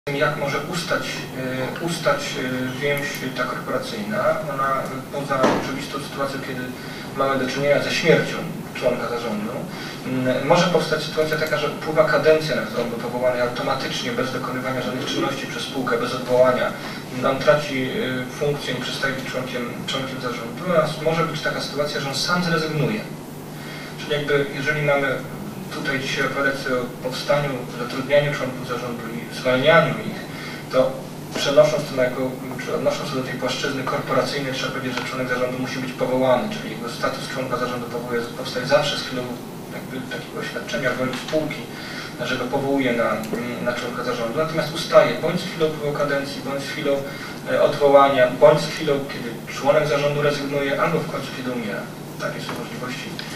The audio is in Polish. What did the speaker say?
Jak może ustać więź ta korporacyjna? Ona poza oczywistą sytuacją, kiedy mamy do czynienia ze śmiercią członka zarządu, może powstać sytuacja taka, że upływa kadencja, na którą był powołany automatycznie, bez dokonywania żadnych czynności przez spółkę, bez odwołania. On traci funkcję i przestaje być członkiem zarządu. A może być taka sytuacja, że on sam zrezygnuje. Czyli jakby, jeżeli mamy tutaj dzisiaj opowiadać o powstaniu, zatrudnianiu członków zarządu i zwalnianiu ich, to przenosząc to czy odnosząc się do tej płaszczyzny korporacyjnej, trzeba powiedzieć, że członek zarządu musi być powołany, czyli jego status członka zarządu powstaje zawsze z chwilą jakby takiego oświadczenia woli spółki, że go powołuje na członka zarządu, natomiast ustaje bądź z chwilą upływu kadencji, bądź z chwilą odwołania, bądź z chwilą, kiedy członek zarządu rezygnuje, albo w końcu kiedy umiera. Takie są możliwości